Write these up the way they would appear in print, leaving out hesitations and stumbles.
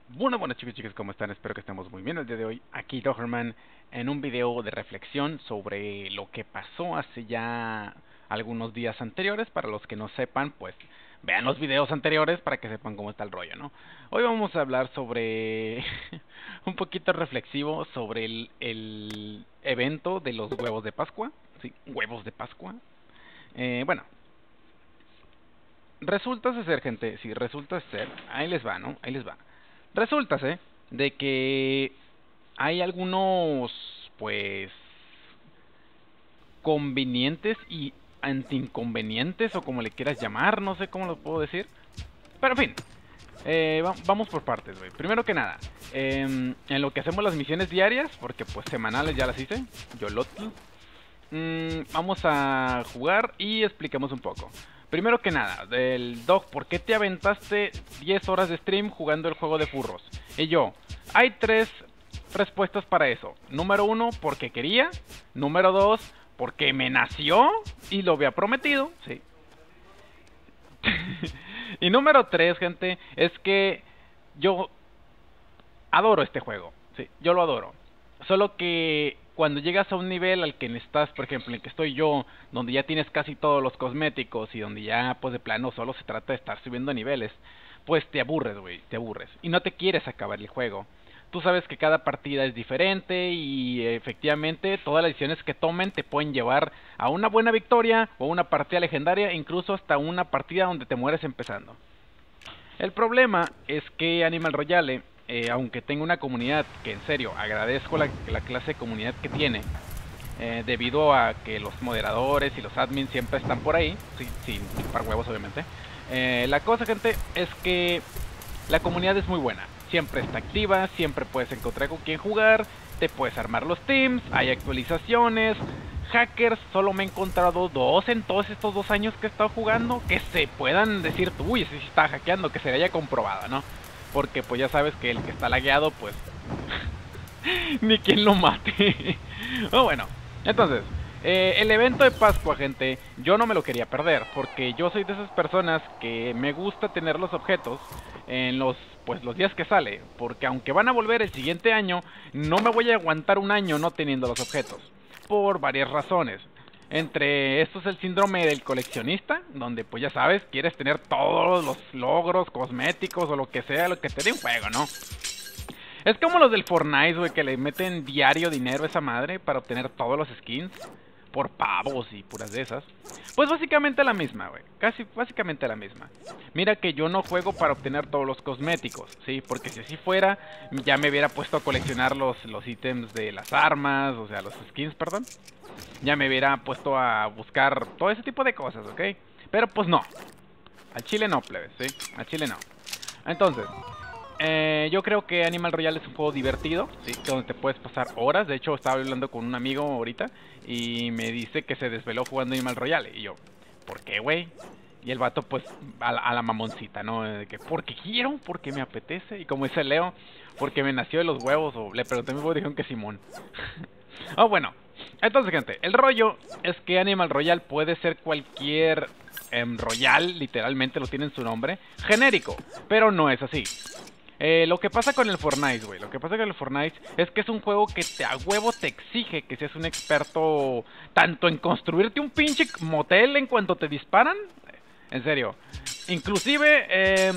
Bueno, chicos y chicas, ¿cómo están? Espero que estemos muy bien el día de hoy. Aquí Doherman en un video de reflexión sobre lo que pasó hace ya algunos días anteriores. Para los que no sepan, pues vean los videos anteriores para que sepan cómo está el rollo, ¿no? Hoy vamos a hablar sobre un poquito reflexivo sobre el evento de los huevos de Pascua. Sí, huevos de Pascua. Bueno, resulta ser, gente, sí, resulta ser, ahí les va, ¿no? Ahí les va. Resulta de que hay algunos, pues, convenientes y antiinconvenientes, o como le quieras llamar, no sé cómo lo puedo decir. Pero en fin, vamos por partes, güey. Primero que nada, en lo que hacemos las misiones diarias, porque pues semanales ya las hice, yo vamos a jugar y expliquemos un poco. Primero que nada, del Dog, ¿por qué te aventaste 10 horas de stream jugando el juego de furros? Y yo, hay tres respuestas para eso. Número uno, porque quería. Número dos, porque me nació y lo había prometido. Sí. Y número tres, gente, es que yo adoro este juego. Sí, yo lo adoro. Solo que cuando llegas a un nivel al que estás, por ejemplo, en el que estoy yo, donde ya tienes casi todos los cosméticos y donde ya, pues de plano, solo se trata de estar subiendo niveles, pues te aburres, güey, te aburres. Y no te quieres acabar el juego. Tú sabes que cada partida es diferente y efectivamente todas las decisiones que tomen te pueden llevar a una buena victoria o una partida legendaria, incluso hasta una partida donde te mueres empezando. El problema es que Animal Royale, aunque tenga una comunidad que en serio agradezco la clase de comunidad que tiene, debido a que los moderadores y los admins siempre están por ahí, sin chupar huevos obviamente. La cosa, gente, es que la comunidad es muy buena, siempre está activa, siempre puedes encontrar con quién jugar, te puedes armar los teams, hay actualizaciones. Hackers, solo me he encontrado dos en todos estos 2 años que he estado jugando que se puedan decir, uy, ese sí está hackeando, que se haya comprobado, ¿no? Porque pues ya sabes que el que está lagueado, pues ni quien lo mate. Oh, bueno, entonces, el evento de Pascua, gente, yo no me lo quería perder, porque yo soy de esas personas que me gusta tener los objetos en los días que sale, porque aunque van a volver el siguiente año, no me voy a aguantar un año no teniendo los objetos, por varias razones. Entre estos el síndrome del coleccionista, donde pues ya sabes, quieres tener todos los logros, cosméticos o lo que sea, lo que te dé un juego, ¿no? Es como los del Fortnite, güey, que le meten diario dinero a esa madre para obtener todos los skins. Por pavos y puras de esas. Pues básicamente la misma, güey. Casi básicamente la misma. Mira que yo no juego para obtener todos los cosméticos, ¿sí? Porque si así fuera, ya me hubiera puesto a coleccionar los ítems de las armas, o sea, los skins, perdón. Ya me hubiera puesto a buscar todo ese tipo de cosas, ¿ok? Pero pues no. Al chile no, plebes, ¿sí? Al chile no. Entonces, yo creo que Animal Royale es un juego divertido, ¿sí? Donde te puedes pasar horas. De hecho, estaba hablando con un amigo ahorita y me dice que se desveló jugando Animal Royale. Y yo, ¿por qué, güey? Y el vato, pues, a la mamoncita, ¿no? De que, porque quiero, porque me apetece. Y como dice Leo, porque me nació de los huevos. O le pregunté a mi huevo y dijeron que Simón. Oh, bueno. Entonces, gente, el rollo es que Animal Royale puede ser cualquier Royal, literalmente lo tiene en su nombre, genérico. Pero no es así. Lo que pasa con el Fortnite, güey, lo que pasa con el Fortnite es que es un juego que a huevo te exige que seas un experto tanto en construirte un pinche motel en cuanto te disparan, en serio. Inclusive,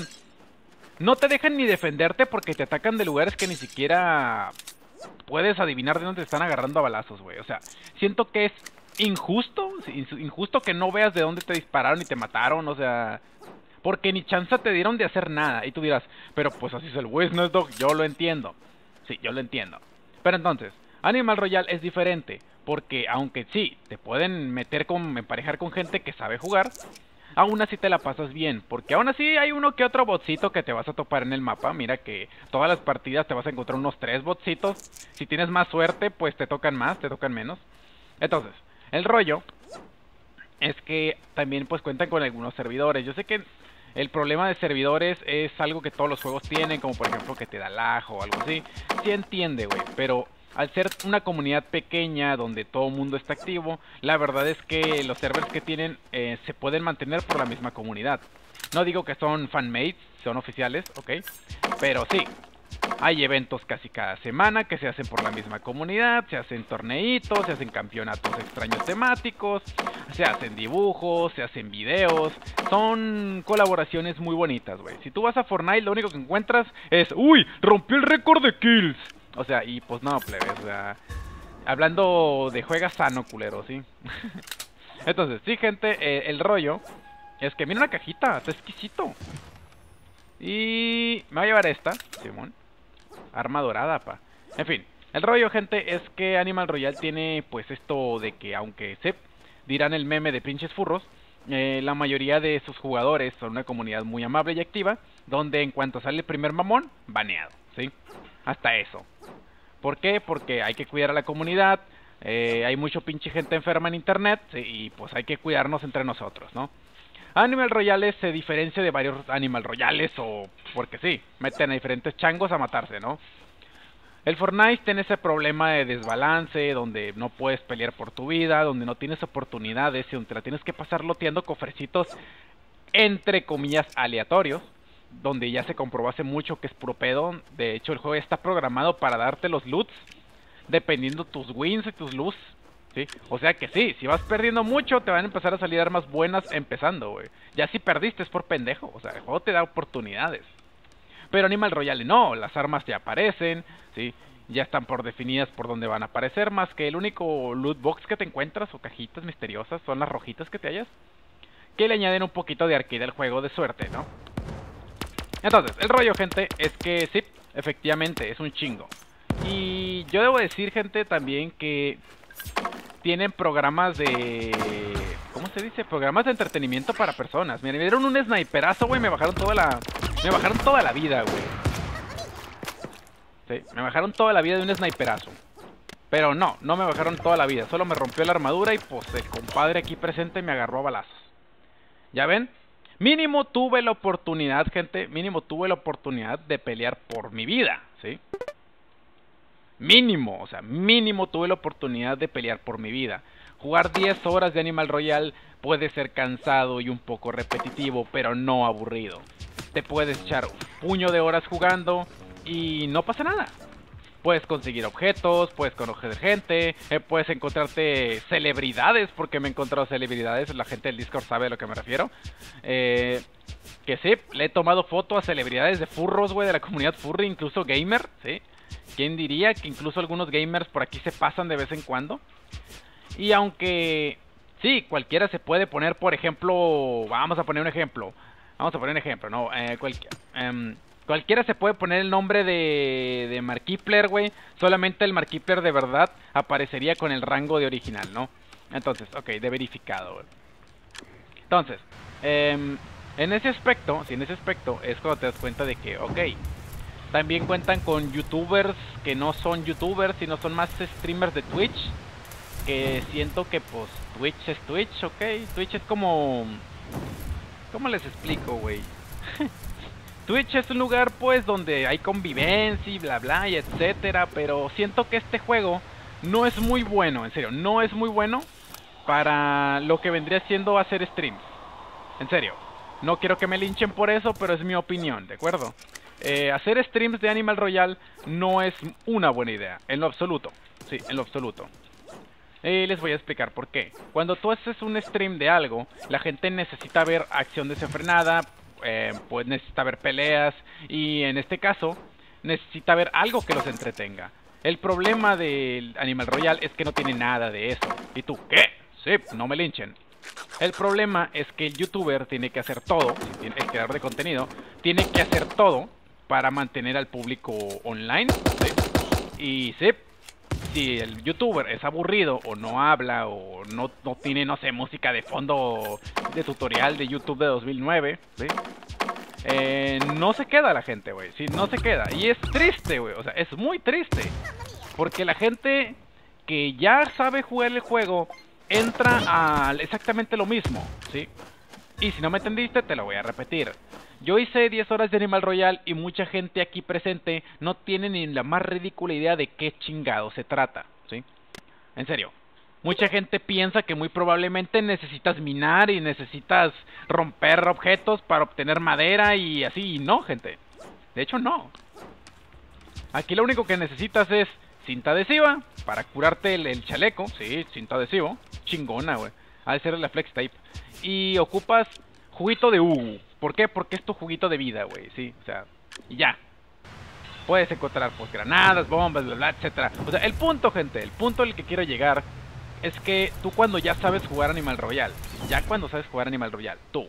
no te dejan ni defenderte porque te atacan de lugares que ni siquiera puedes adivinar de dónde te están agarrando a balazos, güey. O sea, siento que es injusto que no veas de dónde te dispararon y te mataron, o sea... Porque ni chance te dieron de hacer nada. Y tú dirás, pero pues así es el Business Dog. Yo lo entiendo. Sí, yo lo entiendo. Pero entonces, Animal Royale es diferente. Porque aunque sí, te pueden emparejar con gente que sabe jugar, aún así te la pasas bien. Porque aún así hay uno que otro botcito que te vas a topar en el mapa. Mira que todas las partidas te vas a encontrar unos 3 botcitos. Si tienes más suerte, pues te tocan más, te tocan menos. Entonces, el rollo es que también pues cuentan con algunos servidores. Yo sé que el problema de servidores es algo que todos los juegos tienen, como por ejemplo que te da lag o algo así. Sí entiende, güey, pero al ser una comunidad pequeña donde todo el mundo está activo, la verdad es que los servers que tienen se pueden mantener por la misma comunidad. No digo que son fanmates, son oficiales, ok, pero sí. Hay eventos casi cada semana que se hacen por la misma comunidad, se hacen torneitos, se hacen campeonatos extraños temáticos, se hacen dibujos, se hacen videos, son colaboraciones muy bonitas, güey. Si tú vas a Fortnite, lo único que encuentras es, ¡uy! ¡Rompió el récord de kills! O sea, y pues no, plebes, o sea, hablando de juega sano, culero, ¿sí? Entonces, sí, gente, el rollo es que mira una cajita, está exquisito. Y me voy a llevar esta, Simón. Arma dorada, pa. En fin, el rollo, gente, es que Animal Royale tiene pues esto de que aunque se dirán el meme de pinches furros, la mayoría de sus jugadores son una comunidad muy amable y activa, donde en cuanto sale el primer mamón, baneado, ¿sí? Hasta eso. ¿Por qué? Porque hay que cuidar a la comunidad, hay mucho pinche gente enferma en internet, ¿sí? Y pues hay que cuidarnos entre nosotros, ¿no? Animal Royale se diferencia de varios Animal Royales o porque sí, meten a diferentes changos a matarse, ¿no? El Fortnite tiene ese problema de desbalance, donde no puedes pelear por tu vida, donde no tienes oportunidades y donde te la tienes que pasar loteando cofrecitos entre comillas aleatorios, donde ya se comprobó hace mucho que es puro pedo. De hecho, el juego está programado para darte los loots dependiendo tus wins y tus loots, ¿sí? O sea que sí, si vas perdiendo mucho, te van a empezar a salir armas buenas empezando, güey. Ya si perdiste es por pendejo, o sea, el juego te da oportunidades. Pero Animal Royale no, las armas ya aparecen, ¿sí? Ya están por definidas por dónde van a aparecer, más que el único loot box que te encuentras o cajitas misteriosas son las rojitas que te hallas, que le añaden un poquito de arcade al juego de suerte, ¿no? Entonces, el rollo, gente, es que sí, efectivamente, es un chingo. Y yo debo decir, gente, también que tienen programas de... ¿cómo se dice? Programas de entretenimiento para personas. Miren, me dieron un sniperazo, güey, me bajaron toda la vida, güey. Sí, me bajaron toda la vida de un sniperazo. Pero no me bajaron toda la vida. Solo me rompió la armadura y pues el compadre aquí presente me agarró a balazos. ¿Ya ven? Mínimo tuve la oportunidad, gente, mínimo tuve la oportunidad de pelear por mi vida, ¿sí? Mínimo, o sea, mínimo tuve la oportunidad de pelear por mi vida. Jugar 10 horas de Animal Royale puede ser cansado y un poco repetitivo, pero no aburrido. Te puedes echar un puño de horas jugando y no pasa nada. Puedes conseguir objetos, puedes conocer gente, puedes encontrarte celebridades, porque me he encontrado celebridades, la gente del Discord sabe a lo que me refiero. Que sí, le he tomado foto a celebridades de furros, güey, de la comunidad furry, incluso gamer, ¿sí? ¿Quién diría que incluso algunos gamers por aquí se pasan de vez en cuando? Y aunque, sí, cualquiera se puede poner, por ejemplo, vamos a poner un ejemplo, ¿no? Cualquiera se puede poner el nombre de Markiplier, güey. Solamente el Markiplier de verdad aparecería con el rango de original, ¿no? Entonces, ok, de verificado, güey. Entonces, en ese aspecto, sí, en ese aspecto es cuando te das cuenta de que, ok, también cuentan con youtubers que no son youtubers, sino son más streamers de Twitch. Que siento que, pues, Twitch es Twitch, ok. Twitch es como... ¿cómo les explico, güey? Twitch es un lugar, pues, donde hay convivencia y bla bla y etcétera, pero siento que este juego no es muy bueno, en serio, no es muy bueno para lo que vendría siendo hacer streams. En serio, no quiero que me linchen por eso, pero es mi opinión, ¿de acuerdo? Hacer streams de Animal Royale no es una buena idea, en lo absoluto, sí, en lo absoluto. Les voy a explicar por qué. Cuando tú haces un stream de algo, la gente necesita ver acción desenfrenada, pues necesita ver peleas y en este caso necesita ver algo que los entretenga. El problema del Animal Royale es que no tiene nada de eso. ¿Y tú qué? Sí, no me linchen. El problema es que el youtuber tiene que hacer todo, el creador de contenido tiene que hacer todo para mantener al público online, ¿sí? Y sí, si el youtuber es aburrido o no habla o no tiene, no sé, música de fondo de tutorial de YouTube de 2009, ¿sí? No se queda la gente, güey, sí, no se queda. Y es triste, güey, o sea, es muy triste. Porque la gente que ya sabe jugar el juego entra a exactamente lo mismo, ¿sí? Y si no me entendiste, te lo voy a repetir. Yo hice 10 horas de Animal Royale y mucha gente aquí presente no tiene ni la más ridícula idea de qué chingado se trata, ¿sí? En serio. Mucha gente piensa que muy probablemente necesitas minar y necesitas romper objetos para obtener madera y así. Y no, gente. De hecho, no. Aquí lo único que necesitas es cinta adhesiva para curarte el chaleco. Sí, cinta adhesiva. Chingona, güey. Ha de ser la flex tape. Y ocupas juguito de Ugu. ¿Por qué? Porque es tu juguito de vida, güey. Sí, o sea, y ya. Puedes encontrar pues granadas, bombas, bla, bla, etcétera. O sea, el punto, gente, el punto al que quiero llegar es que tú cuando ya sabes jugar Animal Royale, ya cuando sabes jugar Animal Royale, tú,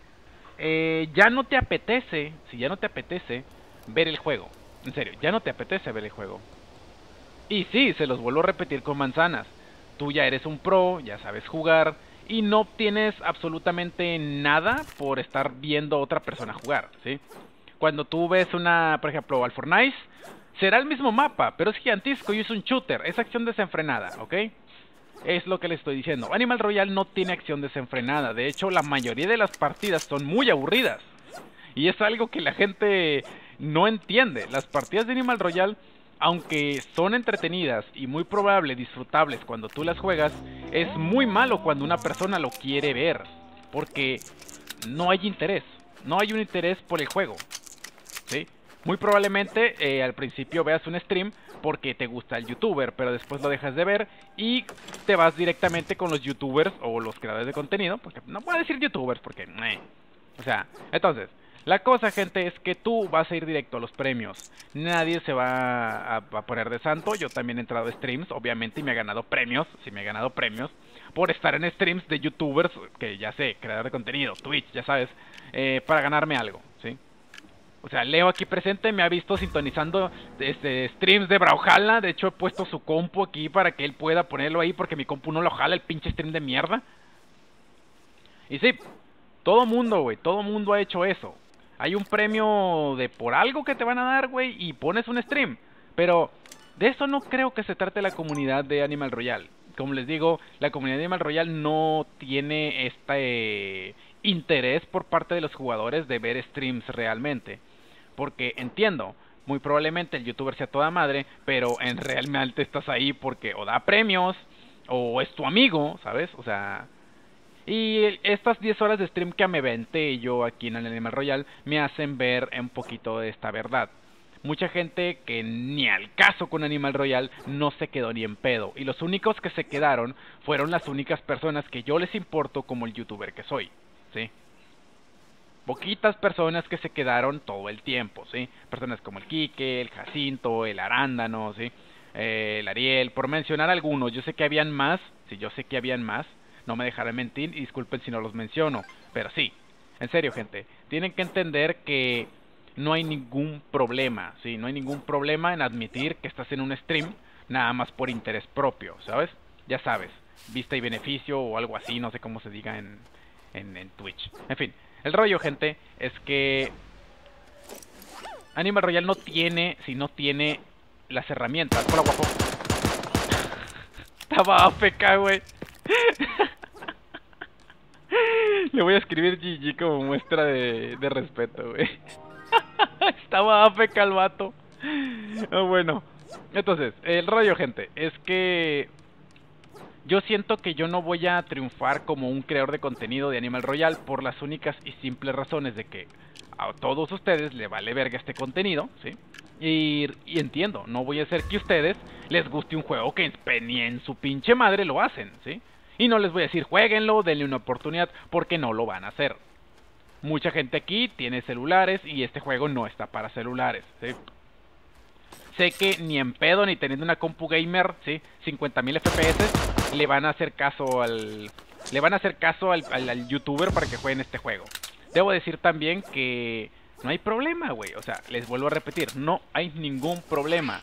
ya no te apetece, si ya no te apetece ver el juego. En serio, ya no te apetece ver el juego. Y sí, se los vuelvo a repetir con manzanas. Tú ya eres un pro, ya sabes jugar y no obtienes absolutamente nada por estar viendo a otra persona jugar, ¿sí? Cuando tú ves una, por ejemplo, al Fortnite, será el mismo mapa, pero es gigantesco y es un shooter, es acción desenfrenada, ¿ok? Es lo que les estoy diciendo. Animal Royale no tiene acción desenfrenada, de hecho la mayoría de las partidas son muy aburridas. Y es algo que la gente no entiende. Las partidas de Animal Royale, aunque son entretenidas y muy probable disfrutables cuando tú las juegas, es muy malo cuando una persona lo quiere ver, porque no hay interés, no hay un interés por el juego, ¿sí? Muy probablemente al principio veas un stream porque te gusta el youtuber, pero después lo dejas de ver y te vas directamente con los youtubers o los creadores de contenido, porque no puedo decir youtubers porque... O sea, entonces, la cosa, gente, es que tú vas a ir directo a los premios. Nadie se va a poner de santo. Yo también he entrado a streams, obviamente, y me he ganado premios. Sí, me he ganado premios por estar en streams de youtubers, que ya sé, creador de contenido, Twitch, ya sabes, para ganarme algo, ¿sí? O sea, Leo aquí presente me ha visto sintonizando streams de Brawlhalla. De hecho, he puesto su compu aquí para que él pueda ponerlo ahí, porque mi compu no lo jala, el pinche stream de mierda. Y sí, todo mundo, güey, todo mundo ha hecho eso. Hay un premio de por algo que te van a dar, güey, y pones un stream. Pero de eso no creo que se trate la comunidad de Animal Royale. Como les digo, la comunidad de Animal Royale no tiene este interés por parte de los jugadores de ver streams realmente. Porque entiendo, muy probablemente el youtuber sea toda madre, pero en realmente estás ahí porque o da premios, o es tu amigo, ¿sabes? O sea... Y estas 10 horas de stream que me aventé yo aquí en el Animal Royale me hacen ver un poquito de esta verdad. Mucha gente que ni al caso con Animal Royale no se quedó ni en pedo. Y los únicos que se quedaron fueron las únicas personas que yo les importo como el youtuber que soy, ¿sí? Poquitas personas que se quedaron todo el tiempo, ¿sí? Personas como el Quique, el Jacinto, el Arándano, ¿sí? El Ariel, por mencionar algunos. Yo sé que habían más, sí, yo sé que habían más. No me dejaré mentir y disculpen si no los menciono, pero sí, en serio, gente, tienen que entender que no hay ningún problema, ¿sí? No hay ningún problema en admitir que estás en un stream nada más por interés propio, ¿sabes? Ya sabes, vista y beneficio o algo así, no sé cómo se diga en Twitch. En fin, el rollo, gente, es que Animal Royale no tiene, si no tiene las herramientas. Hola, guapo. Estaba AFK, güey. Le voy a escribir GG como muestra de respeto, güey. Estaba AFK el vato. Bueno, entonces, el rollo, gente, es que yo siento que yo no voy a triunfar como un creador de contenido de Animal Royale por las únicas y simples razones de que a todos ustedes le vale verga este contenido, ¿sí? Y entiendo, no voy a hacer que a ustedes les guste un juego que ni en su pinche madre lo hacen, ¿sí? Y no les voy a decir jueguenlo, denle una oportunidad, porque no lo van a hacer. Mucha gente aquí tiene celulares y este juego no está para celulares, ¿sí? Sé que ni en pedo, ni teniendo una compu gamer, ¿sí? 50.000 FPS, le van a hacer caso al... Le van a hacer caso al youtuber para que jueguen este juego. Debo decir también que no hay problema, güey. O sea, les vuelvo a repetir, no hay ningún problema.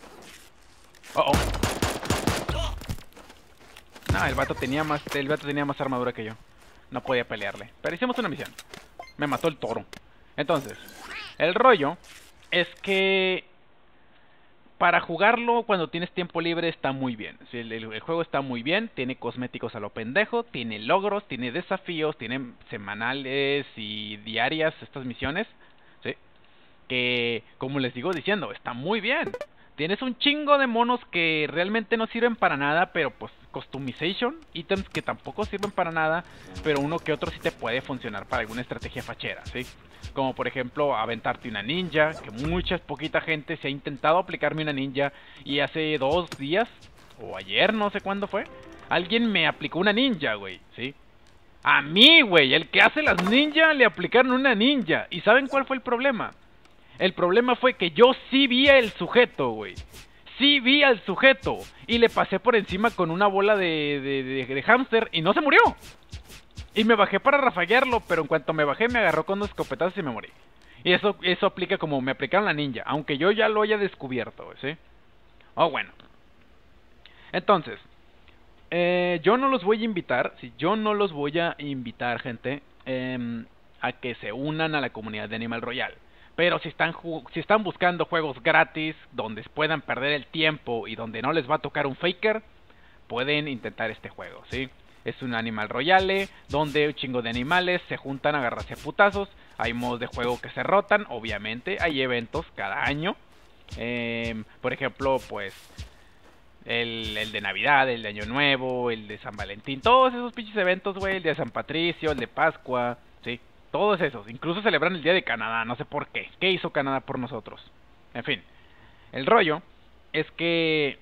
No, el vato tenía más armadura que yo. No podía pelearle. Pero hicimos una misión. Me mató el toro. Entonces, el rollo es que para jugarlo cuando tienes tiempo libre está muy bien. El juego está muy bien, tiene cosméticos a lo pendejo, tiene logros, tiene desafíos, tiene semanales y diarias estas misiones, ¿sí? Que, como les digo diciendo, está muy bien. Tienes un chingo de monos que realmente no sirven para nada, pero pues customization, ítems que tampoco sirven para nada, pero uno que otro sí te puede funcionar para alguna estrategia fachera, ¿sí? como por ejemplo aventarte una ninja, que poquita gente se ha intentado aplicarme una ninja, y hace 2 días, o ayer, no sé cuándo fue, alguien me aplicó una ninja, güey, ¿sí? A mí, güey, el que hace las ninjas le aplicaron una ninja. ¿Y saben cuál fue el problema? El problema fue que yo sí vi al sujeto, güey. Sí vi al sujeto. Y le pasé por encima con una bola de hámster y no se murió. Y me bajé para rafaguearlo, pero en cuanto me bajé me agarró con 2 escopetazos y me morí. Y eso aplica como me aplicaron la ninja, aunque yo ya lo haya descubierto, güey, ¿sí? Oh, bueno. Entonces, yo no los voy a invitar, sí, yo no los voy a invitar, gente, a que se unan a la comunidad de Animal Royale. Pero si están buscando juegos gratis, donde puedan perder el tiempo y donde no les va a tocar un faker, pueden intentar este juego, ¿sí? Es un Animal Royale, donde un chingo de animales se juntan a agarrarse a putazos. Hay modos de juego que se rotan, obviamente, hay eventos cada año. Por ejemplo, pues el de Navidad, el de Año Nuevo, el de San Valentín, todos esos pinches eventos, güey, el de San Patricio, el de Pascua, sí, todos esos, incluso celebran el Día de Canadá, no sé por qué, ¿qué hizo Canadá por nosotros? En fin, el rollo es que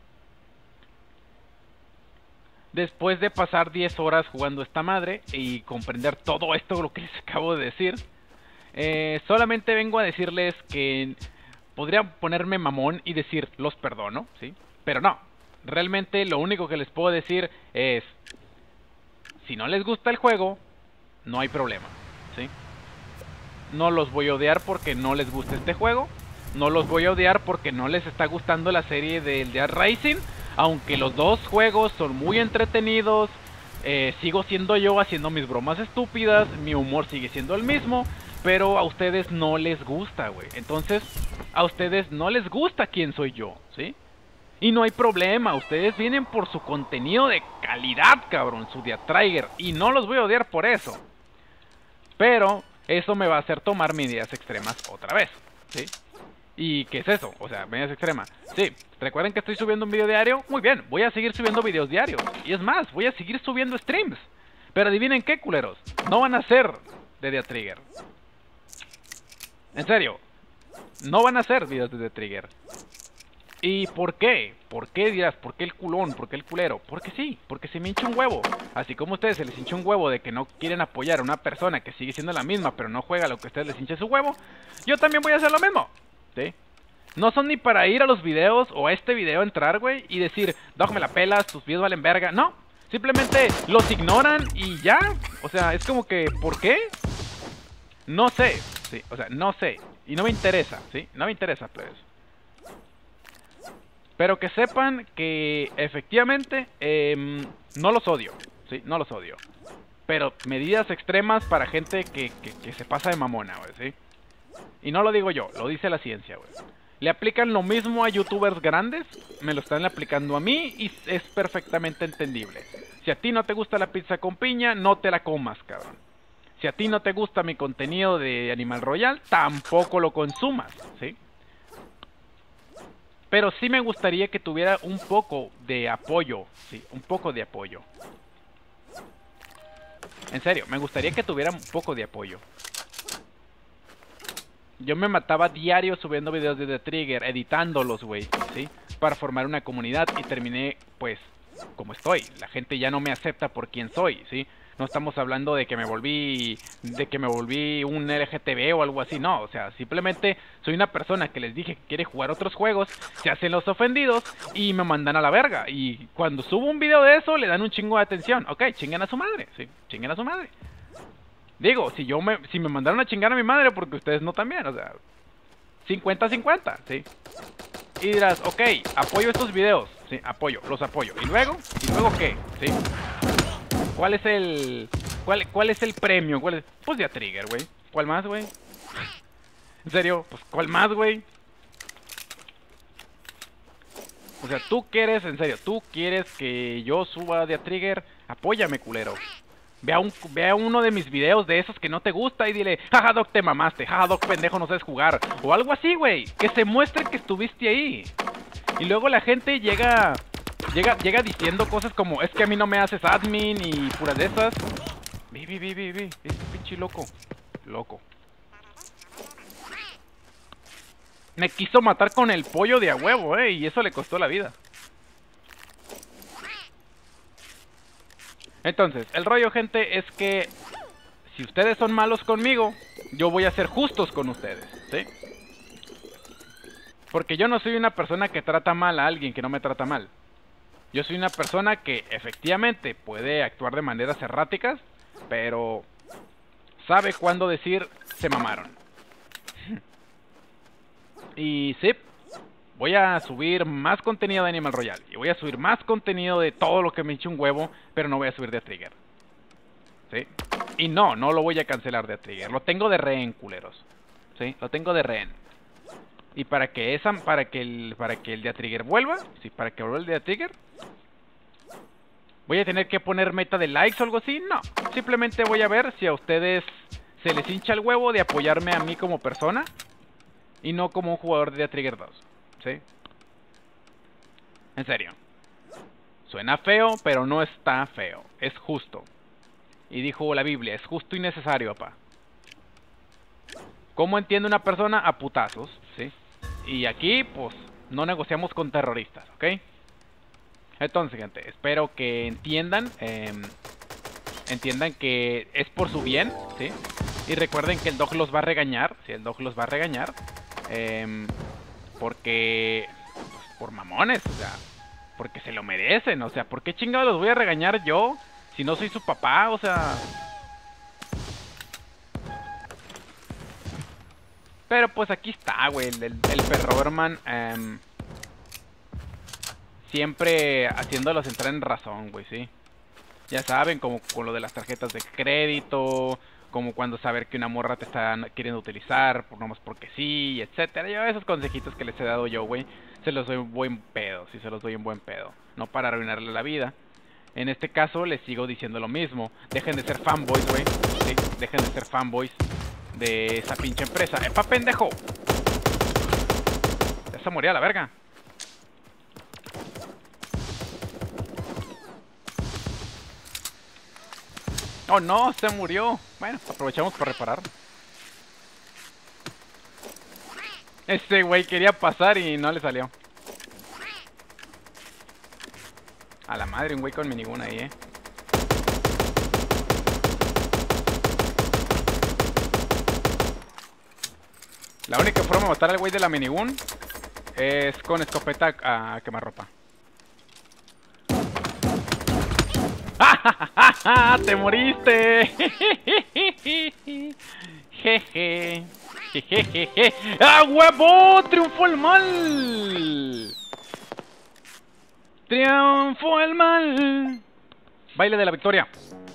después de pasar 10 horas jugando esta madre y comprender todo esto, lo que les acabo de decir, solamente vengo a decirles que podría ponerme mamón y decir, los perdono, ¿sí? Pero no, realmente lo único que les puedo decir es, si no les gusta el juego, no hay problema, ¿sí? No los voy a odiar porque no les gusta este juego, no los voy a odiar porque no les está gustando la serie del Dead Rising, aunque los dos juegos son muy entretenidos, sigo siendo yo haciendo mis bromas estúpidas, mi humor sigue siendo el mismo, pero a ustedes no les gusta, güey. Entonces, a ustedes no les gusta quién soy yo, ¿sí? Y no hay problema, ustedes vienen por su contenido de calidad, cabrón, su Deatrigger, y no los voy a odiar por eso. Pero eso me va a hacer tomar medidas extremas otra vez, ¿sí? ¿Y qué es eso? O sea, medidas extremas. Sí, recuerden que estoy subiendo un video diario. Muy bien, voy a seguir subiendo videos diarios. Y es más, voy a seguir subiendo streams. Pero adivinen qué, culeros, no van a ser de Deatrigger. En serio, no van a ser videos de Deatrigger. ¿Y por qué? ¿Por qué dirás? ¿Por qué el culón? ¿Por qué el culero? Porque sí, porque se me hincha un huevo. Así como a ustedes se les hincha un huevo de que no quieren apoyar a una persona que sigue siendo la misma, pero no juega lo que a ustedes les hinche su huevo, yo también voy a hacer lo mismo, ¿sí? No son ni para ir a los videos o a este video entrar, güey, y decir, Dog, me la pelas, tus videos valen verga. No, simplemente los ignoran y ya. O sea, es como que, ¿por qué? No sé, sí, o sea, no sé. Y no me interesa, ¿sí? No me interesa, pues. Pero que sepan que efectivamente no los odio, ¿sí? No los odio. Pero medidas extremas para gente que se pasa de mamona, güey, ¿sí? Y no lo digo yo, lo dice la ciencia, güey. Le aplican lo mismo a youtubers grandes, me lo están aplicando a mí y es perfectamente entendible. Si a ti no te gusta la pizza con piña, no te la comas, cabrón. Si a ti no te gusta mi contenido de Animal Royale, tampoco lo consumas, ¿sí? Pero sí me gustaría que tuviera un poco de apoyo, sí, un poco de apoyo. En serio, me gustaría que tuviera un poco de apoyo. Yo me mataba diario subiendo videos de Deatrigger, editándolos, güey, ¿sí? Para formar una comunidad y terminé, pues, como estoy. La gente ya no me acepta por quien soy, ¿sí? No estamos hablando de que me volví un LGTB o algo así, no. O sea, simplemente soy una persona que les dije que quiere jugar otros juegos, se hacen los ofendidos y me mandan a la verga. Y cuando subo un video de eso, le dan un chingo de atención. Ok, chinguen a su madre, sí, chinguen a su madre. Digo, si me mandaron a chingar a mi madre, porque ustedes no también, o sea, 50-50, ¿sí? Y dirás, ok, apoyo estos videos, sí, los apoyo. ¿Y luego qué? ¿Sí? ¿Cuál es el premio? Pues Deatrigger, güey. ¿Cuál más, güey? ¿En serio? Pues ¿cuál más, güey? O sea, en serio, tú quieres que yo suba Deatrigger, apóyame, culero. Ve a uno de mis videos de esos que no te gusta y dile, jaja, Doc, te mamaste, jaja, Doc, pendejo, no sabes jugar. O algo así, güey, que se muestre que estuviste ahí. Y luego la gente llega diciendo cosas como, es que a mí no me haces admin y puras de esas. Vi, este pinche loco. Me quiso matar con el pollo de a huevo, y eso le costó la vida. Entonces, el rollo, gente, es que si ustedes son malos conmigo, yo voy a ser justos con ustedes, ¿sí? Porque yo no soy una persona que trata mal a alguien que no me trata mal. Yo soy una persona que efectivamente puede actuar de maneras erráticas, pero sabe cuándo decir se mamaron. Y sí, voy a subir más contenido de Animal Royale. Y voy a subir más contenido de todo lo que me eche un huevo, pero no voy a subir de Trigger. ¿Sí? Y no lo voy a cancelar de Trigger. Lo tengo de rehén, culeros. ¿Sí? Lo tengo de rehén. Y para que el de Trigger vuelva, sí, para que vuelva el de Trigger, ¿voy a tener que poner meta de likes o algo así? No. Simplemente voy a ver si a ustedes se les hincha el huevo de apoyarme a mí como persona y no como un jugador de Trigger 2. ¿Sí? En serio. Suena feo, pero no está feo. Es justo. Y dijo la Biblia, es justo y necesario, papá. ¿Cómo entiende una persona? A putazos, ¿sí? Y aquí, pues, no negociamos con terroristas, ¿ok? Entonces, gente, espero que entiendan que es por su bien, ¿sí? Y recuerden que el dog los va a regañar, ¿sí? El dog los va a regañar porque pues, por mamones, o sea, porque se lo merecen, o sea, ¿por qué chingados los voy a regañar yo si no soy su papá? O sea... Pero pues aquí está, güey, el Perroverman siempre haciéndolos entrar en razón, güey, sí. Ya saben, como con lo de las tarjetas de crédito, como cuando saber que una morra te está queriendo utilizar, por nomás porque sí, etcétera. Yo esos consejitos que les he dado yo, güey, se los doy en buen pedo, sí, se los doy en buen pedo. No para arruinarle la vida. En este caso les sigo diciendo lo mismo. Dejen de ser fanboys, güey, sí, dejen de ser fanboys de esa pinche empresa. ¡Epa, pendejo! Ya se moría la verga. ¡Oh, no! ¡Se murió! Bueno, aprovechamos para reparar. Ese güey quería pasar y no le salió. A la madre, un güey con minigun ahí, La única forma de matar al güey de la minigun es con escopeta a quemarropa. ¡Ah! ¡Te moriste! Jeje. Jejeje. ¡Ah, huevo! ¡Triunfó el mal! ¡Triunfó el mal! Baile de la victoria.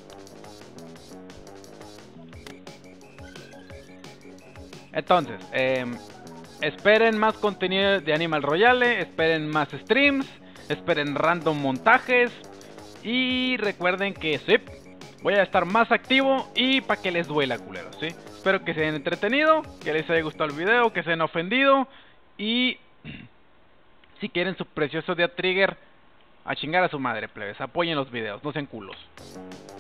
Entonces, esperen más contenido de Animal Royale, esperen más streams, esperen random montajes y recuerden que sí, voy a estar más activo y para que les duela, culeros, ¿sí? Espero que se hayan entretenido, que les haya gustado el video, que se hayan ofendido y si quieren su precioso día Trigger, a chingar a su madre, plebes, apoyen los videos, no sean culos.